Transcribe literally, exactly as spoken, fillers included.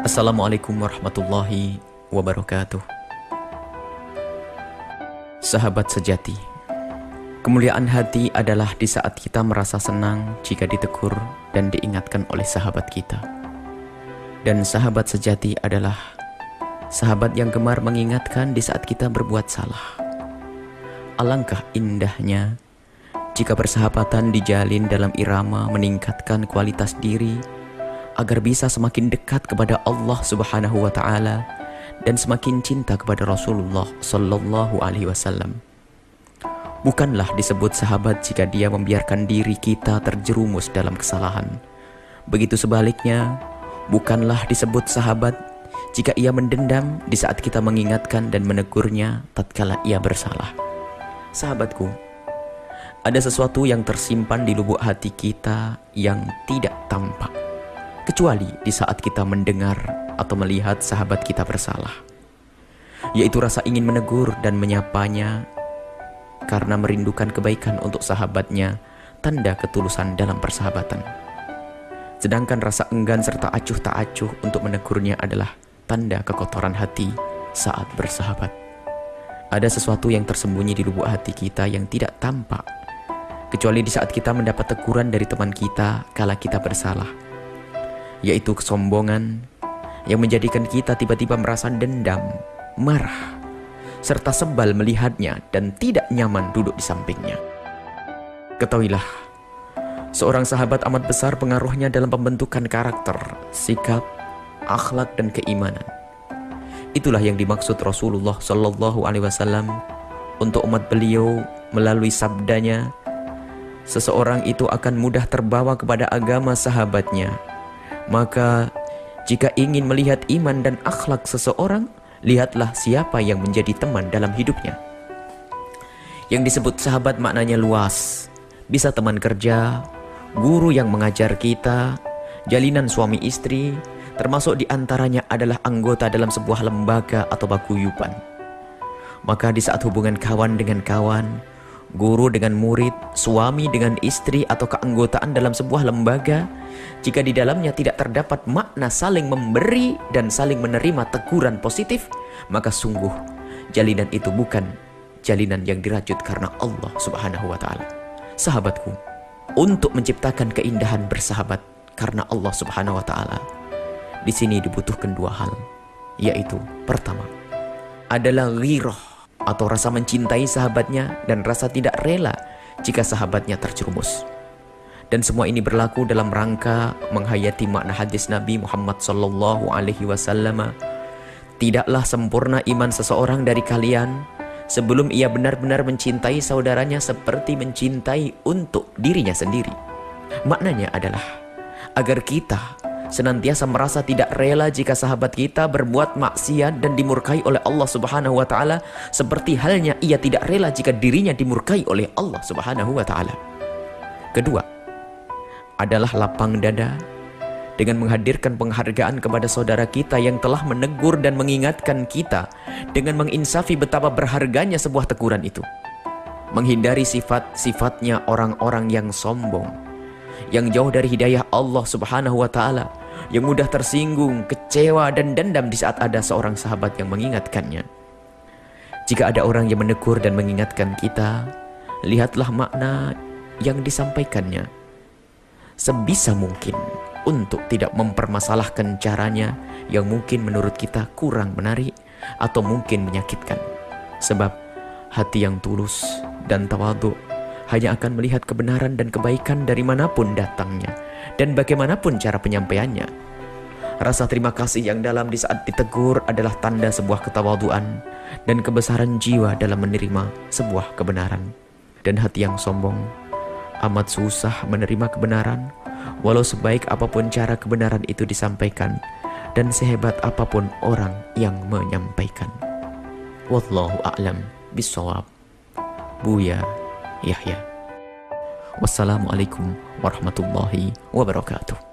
Assalamualaikum warahmatullahi wabarakatuh. Sahabat sejati, kemuliaan hati adalah di saat kita merasa senang jika ditegur dan diingatkan oleh sahabat kita. Dan sahabat sejati adalah sahabat yang gemar mengingatkan di saat kita berbuat salah. Alangkah indahnya jika persahabatan dijalin dalam irama meningkatkan kualitas diri agar bisa semakin dekat kepada Allah Subhanahu wa Ta'ala dan semakin cinta kepada Rasulullah Sallallahu Alaihi Wasallam. Bukanlah disebut sahabat jika dia membiarkan diri kita terjerumus dalam kesalahan. Begitu sebaliknya, bukanlah disebut sahabat jika ia mendendam di saat kita mengingatkan dan menegurnya tatkala ia bersalah. Sahabatku, ada sesuatu yang tersimpan di lubuk hati kita yang tidak tampak, kecuali di saat kita mendengar atau melihat sahabat kita bersalah, yaitu rasa ingin menegur dan menyapanya karena merindukan kebaikan untuk sahabatnya, tanda ketulusan dalam persahabatan. Sedangkan rasa enggan serta acuh tak acuh untuk menegurnya adalah tanda kekotoran hati saat bersahabat. Ada sesuatu yang tersembunyi di lubuk hati kita yang tidak tampak, kecuali di saat kita mendapat teguran dari teman kita kala kita bersalah, yaitu kesombongan yang menjadikan kita tiba-tiba merasa dendam, marah, serta sebal melihatnya dan tidak nyaman duduk di sampingnya. Ketahuilah, seorang sahabat amat besar pengaruhnya dalam pembentukan karakter, sikap, akhlak, dan keimanan. Itulah yang dimaksud Rasulullah Sallallahu Alaihi Wasallam untuk umat beliau melalui sabdanya, seseorang itu akan mudah terbawa kepada agama sahabatnya. Maka jika ingin melihat iman dan akhlak seseorang, lihatlah siapa yang menjadi teman dalam hidupnya. Yang disebut sahabat maknanya luas, bisa teman kerja, guru yang mengajar kita, jalinan suami istri, termasuk diantaranya adalah anggota dalam sebuah lembaga atau paguyuban. Maka di saat hubungan kawan dengan kawan, guru dengan murid, suami dengan istri, atau keanggotaan dalam sebuah lembaga, jika di dalamnya tidak terdapat makna saling memberi dan saling menerima teguran positif, maka sungguh jalinan itu bukan jalinan yang dirajut karena Allah Subhanahu wa Ta'ala. Sahabatku, untuk menciptakan keindahan bersahabat karena Allah Subhanahu wa Ta'ala, di sini dibutuhkan dua hal, yaitu pertama adalah ghirah atau rasa mencintai sahabatnya dan rasa tidak rela jika sahabatnya terjerumus. Dan semua ini berlaku dalam rangka menghayati makna hadis Nabi Muhammad Sallallahu Alaihi Wasallam, tidaklah sempurna iman seseorang dari kalian sebelum ia benar-benar mencintai saudaranya seperti mencintai untuk dirinya sendiri. Maknanya adalah agar kita senantiasa merasa tidak rela jika sahabat kita berbuat maksiat dan dimurkai oleh Allah Subhanahu wa Ta'ala, seperti halnya ia tidak rela jika dirinya dimurkai oleh Allah Subhanahu wa Ta'ala. Kedua adalah lapang dada dengan menghadirkan penghargaan kepada saudara kita yang telah menegur dan mengingatkan kita dengan menginsafi betapa berharganya sebuah teguran itu. Menghindari sifat-sifatnya orang-orang yang sombong, yang jauh dari hidayah Allah Subhanahu wa Ta'ala, yang mudah tersinggung, kecewa, dan dendam di saat ada seorang sahabat yang mengingatkannya. Jika ada orang yang menegur dan mengingatkan kita, lihatlah makna yang disampaikannya. Sebisa mungkin untuk tidak mempermasalahkan caranya yang mungkin menurut kita kurang menarik atau mungkin menyakitkan. Sebab hati yang tulus dan tawadhu hanya akan melihat kebenaran dan kebaikan dari manapun datangnya dan bagaimanapun cara penyampaiannya. Rasa terima kasih yang dalam di saat ditegur adalah tanda sebuah ketawaduan dan kebesaran jiwa dalam menerima sebuah kebenaran. Dan hati yang sombong amat susah menerima kebenaran, walau sebaik apapun cara kebenaran itu disampaikan dan sehebat apapun orang yang menyampaikan. Wallahu a'lam bishawab. Buya Yahya. Wassalamualaikum warahmatullahi wabarakatuh.